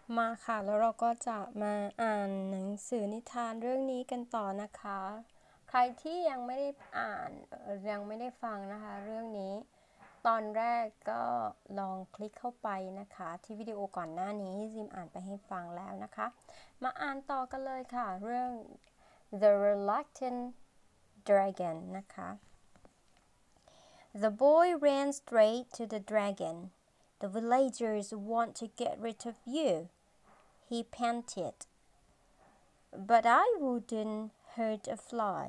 มาค่ะแล้วเราก็จะมาอ่านหนังสือนิทานเรื่องนี้กันต่อนะคะใครที่ยังไม่ได้อ่านยังไม่ได้ฟังนะคะเรื่องนี้ตอนแรกก็ลองคลิกเข้าไปนะคะที่วิดีโอก่อนหน้านี้ซิมอ่านไปให้ฟังแล้วนะคะมาอ่านต่อกันเลยค่ะเรื่อง The Reluctant Dragon นะคะ The boy ran straight to the dragon. The villagers want to get rid of you.He panted, "But I wouldn't hurt a fly."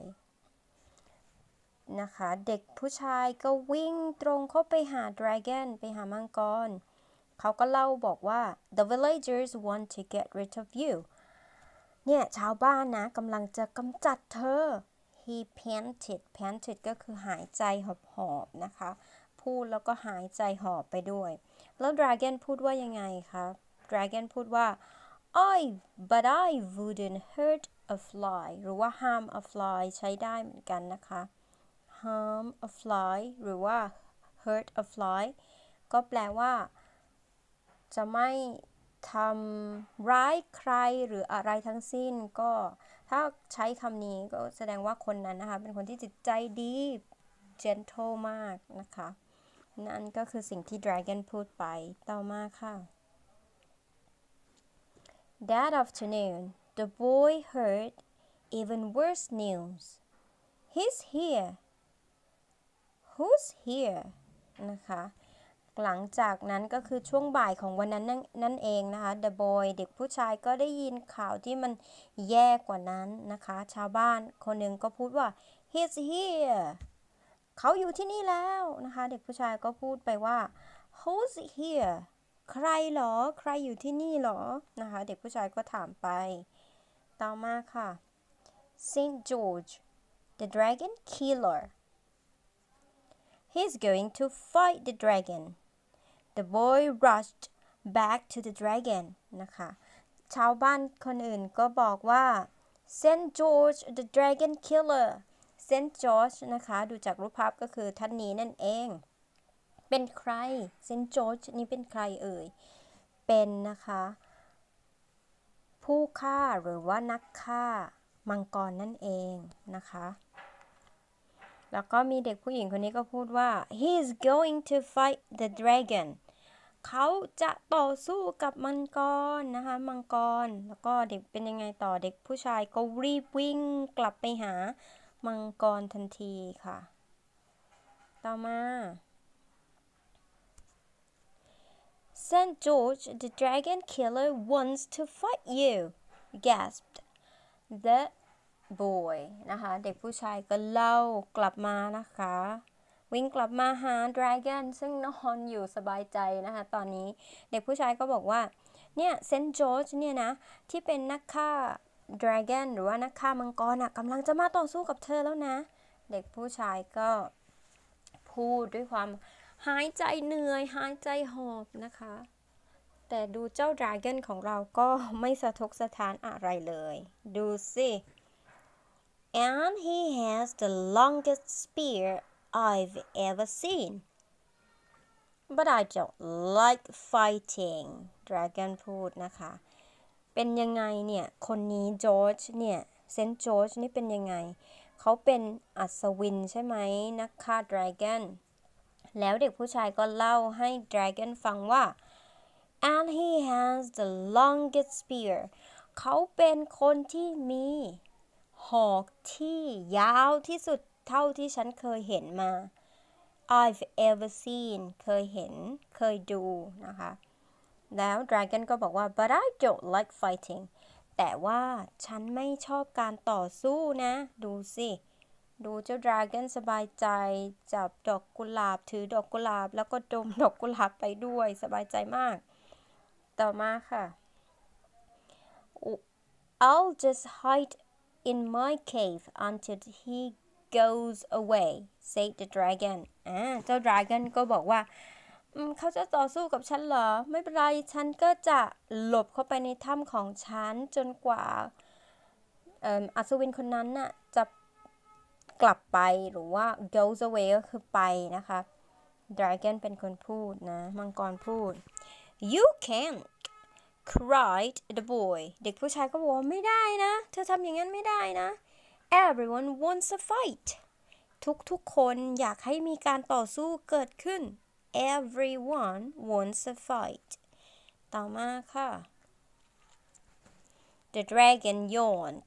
นะคะเด็กผู้ชายก็วิ่งตรงเข้าไปหา dragon ไปหามังกรเขาก็เล่าบอกว่า The villagers want to get rid of you เนี่ยชาวบ้านนะกำลังจะกำจัดเธอ He panted ก็คือหายใจหอบๆนะคะพูดแล้วก็หายใจหอบไปด้วยแล้ว dragon พูดว่ายังไงคะ dragon พูดว่า but I wouldn't hurt a fly หรือว่า harm a fly ใช้ได้เหมือนกันนะคะ harm a fly หรือว่า hurt a fly ก็แปลว่าจะไม่ทำร้ายใครหรืออะไรทั้งสิ้นก็ถ้าใช้คำนี้ก็แสดงว่าคนนั้นนะคะเป็นคนที่จิตใจดี gentle มากนะคะนั่นก็คือสิ่งที่ dragon พูดไปต่อมาค่ะThat afternoon, the boy heard even worse news. He's here. Who's here? นะคะหลังจากนั้นก็คือช่วงบ่ายของวันนั้นนั่นเองนะคะ The boy เด็กผู้ชายก็ได้ยินข่าวที่มันแย่กว่านั้นนะคะชาวบ้านคนหนึ่งก็พูดว่า He's here. เขาอยู่ที่นี่แล้วนะคะเด็กผู้ชายก็พูดไปว่า Who's here?ใครหรอใครอยู่ที่นี่หรอนะคะเด็กผู้ชายก็ถามไปต่อมาค่ะ Saint George the dragon killer he's going to fight the dragon the boy rushed back to the dragon นะคะชาวบ้านคนอื่นก็บอกว่า Saint George the dragon killer Saint George นะคะดูจากรูปภาพก็คือท่านนี้นั่นเองเป็นใครเซนต์จอร์จนี่เป็นใครเอ่ยเป็นนะคะผู้ฆ่าหรือว่านักฆ่ามังกรนั่นเองนะคะแล้วก็มีเด็กผู้หญิงคนนี้ก็พูดว่า he's going to fight the dragon เขาจะต่อสู้กับมังกรนะคะมังกรแล้วก็เด็กเป็นยังไงต่อเด็กผู้ชายก็รีบวิ่งกลับไปหามังกรทันทีค่ะต่อมา Saint George the dragon killer wants to fight you gasped the boy นะคะเด็กผู้ชายก็เล่ากลับมานะคะวิ่งกลับมาหา dragon ซึ่งนอนอยู่สบายใจนะคะตอนนี้เด็กผู้ชายก็บอกว่าเนี่ยเซนต์จอร์จเนี่ยนะที่เป็นนักฆ่า dragon หรือว่านักฆ่ามังกรกำลังจะมาต่อสู้กับเธอแล้วนะเด็กผู้ชายก็พูดด้วยความหายใจเหนื่อยหายใจหอบนะคะแต่ดูเจ้า dragon ของเราก็ไม่สะทกสะท้านอะไรเลยดูสิ and he has the longest spear I've ever seen but I don't like fighting dragon พูดนะคะเป็นยังไงเนี่ยคนนี้จอร์จเนี่ยเซนต์จอร์จนี่เป็นยังไงเขาเป็นอัศวินใช่ไหมนักฆ่า dragonแล้วเด็กผู้ชายก็เล่าให้ dragon ฟังว่า and he has the longest spear เขาเป็นคนที่มีหอกที่ยาวที่สุดเท่าที่ฉันเคยเห็นมา I've ever seen เคยเห็นเคยดูนะคะแล้ว dragon ก็บอกว่า but I don't like fighting แต่ว่าฉันไม่ชอบการต่อสู้นะดูสิดูเจ้า dragon สบายใจจับดอกกุหลาบถือดอกกุหลาบแล้วก็ดมดอกกุหลาบไปด้วยสบายใจมากต่อมาค่ะ I'll just hide in my cave until he goes away said the dragon เจ้า dragon ก็บอกว่าเขาจะต่อสู้กับฉันเหรอไม่เป็นไรฉันก็จะหลบเข้าไปในถ้ำของฉันจนกว่าอัศวินคนนั้นน่ะจะกลับไปหรือว่า goes away ก็คือไปนะคะ dragon เป็นคนพูดนะมังกรพูด you can't cried the boy เด็กผู้ชายก็บอกว่าไม่ได้นะเธอทำอย่างนั้นไม่ได้นะ everyone wants a fight ทุกคนอยากให้มีการต่อสู้เกิดขึ้น everyone wants a fight ต่อมาค่ะ the dragon yawned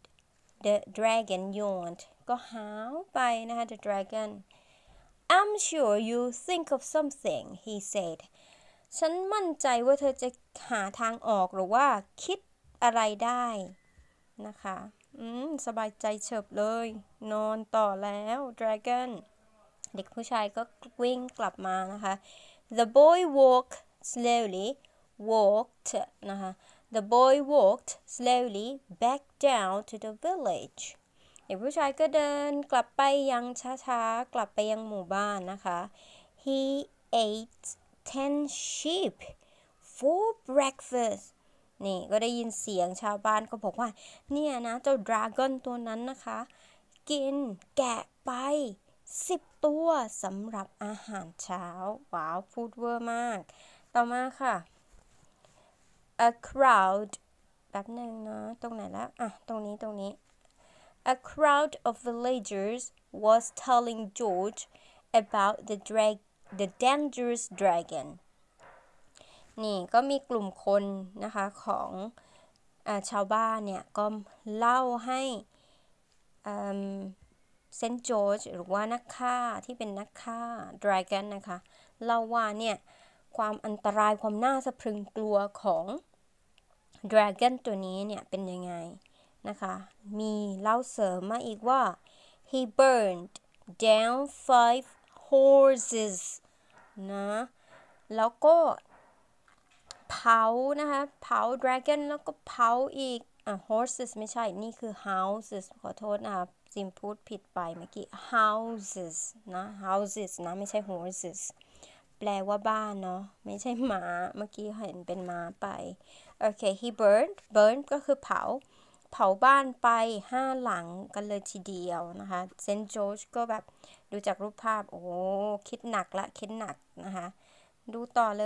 ก็หาวไปนะคะ the dragon I'm sure you think of something he said ฉันมั่นใจว่าเธอจะหาทางออกหรือว่าคิดอะไรได้นะคะสบายใจเฉิบเลยนอนต่อแล้ว dragon เด็กผู้ชายก็วิ่งกลับมานะคะ the boy walkedนะคะ the boy walked slowly back down to the village เด็กผู้ชายก็เดินกลับไปยังช้าๆกลับไปยังหมู่บ้านนะคะ he ate 10 sheep for breakfast นี่ก็ได้ยินเสียงชาวบ้านก็บอกว่าเนี่ยนะเจ้าดราก้อนตัวนั้นนะคะกินแกะไป10 ตัวสำหรับอาหารเช้าว้าวพูดเวอร์มากต่อมาค่ะ a crowd แป๊บนึงนะตรงไหนแล้วตรงนี้ a crowd of villagers was telling George about the dangerous dragon นี่ก็มีกลุ่มคนนะคะของชาวบ้านเนี่ยก็เล่าให้เซนต์จอร์จหรือว่านักฆ่าที่เป็นนักฆ่า dragon นะคะเล่าว่าเนี่ยความอันตรายความน่าสะพรึงกลัวของ dragon ตัวนี้เนี่ยเป็นยังไงนะคะมีเล่าเสริมมาอีกว่า he burned down 5 horses นะแล้วก็เผานะคะเผา dragon แล้วก็เผาอีกhorses ไม่ใช่นี่คือ houses ขอโทษนะคะซิมพูดผิดไปเมื่อกี้ houses นะ houses นะไม่ใช่ horses แปลว่าบ้านเนาะไม่ใช่ม้าเมื่อกี้เห็นเป็นม้าไปโอเค he burned ก็คือเผาบ้านไป5 หลังกันเลยทีเดียวนะคะเซนต์จอร์จก็แบบดูจากรูปภาพโอ้คิดหนักนะคะดูต่อเลย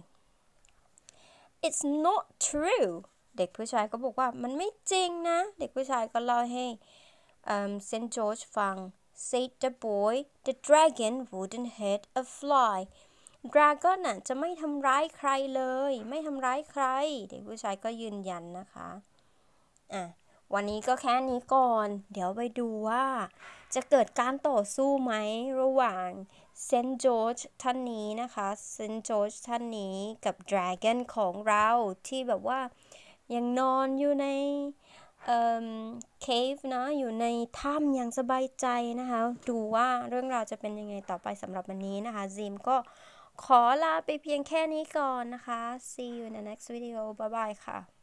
It's not true เด็กผู้ชายก็บอกว่ามันไม่จริงนะเด็กผู้ชายก็เล่าให้เซนต์จอร์จฟัง said the boy the dragon wouldn't hurt a fly dragon น่ะจะไม่ทำร้ายใครเลยไม่ทำร้ายใครเด็กผู้ชายก็ยืนยันนะคะวันนี้ก็แค่นี้ก่อนเดี๋ยวไปดูว่าจะเกิดการต่อสู้ไหมระหว่างเซนต์จอร์จท่านนี้นะคะเซนต์จอร์จท่านนี้กับดราก้อนของเราที่แบบว่ายังนอนอยู่ในเคฟนะอยู่ในถ้ำอย่างสบายใจนะคะดูว่าเรื่องราวจะเป็นยังไงต่อไปสำหรับวันนี้นะคะซิมก็ขอลาไปเพียงแค่นี้ก่อนนะคะ See you in the next video bye bye ค่ะ